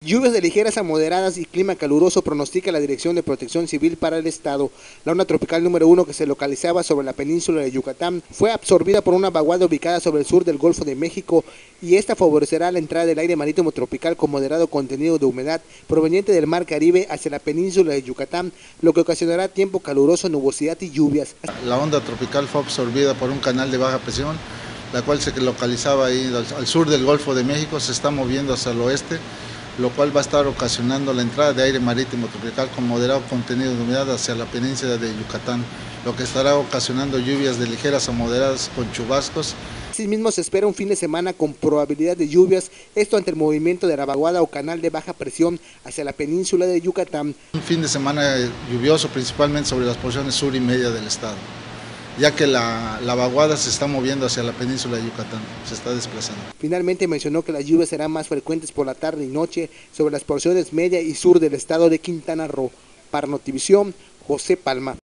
Lluvias de ligeras a moderadas y clima caluroso pronostica la Dirección de Protección Civil para el estado. La onda tropical número 1 que se localizaba sobre la península de Yucatán fue absorbida por una vaguada ubicada sobre el sur del Golfo de México y esta favorecerá la entrada del aire marítimo tropical con moderado contenido de humedad proveniente del Mar Caribe hacia la península de Yucatán, lo que ocasionará tiempo caluroso, nubosidad y lluvias. La onda tropical fue absorbida por un canal de baja presión, la cual se localizaba ahí al sur del Golfo de México, se está moviendo hacia el oeste, lo cual va a estar ocasionando la entrada de aire marítimo tropical con moderado contenido de humedad hacia la península de Yucatán, lo que estará ocasionando lluvias de ligeras a moderadas con chubascos. Asimismo se espera un fin de semana con probabilidad de lluvias, esto ante el movimiento de la vaguada o canal de baja presión hacia la península de Yucatán. Un fin de semana lluvioso principalmente sobre las porciones sur y media del estado, ya que la vaguada se está moviendo hacia la península de Yucatán, se está desplazando. Finalmente mencionó que las lluvias serán más frecuentes por la tarde y noche sobre las porciones media y sur del estado de Quintana Roo. Para Notivisión, José Palma.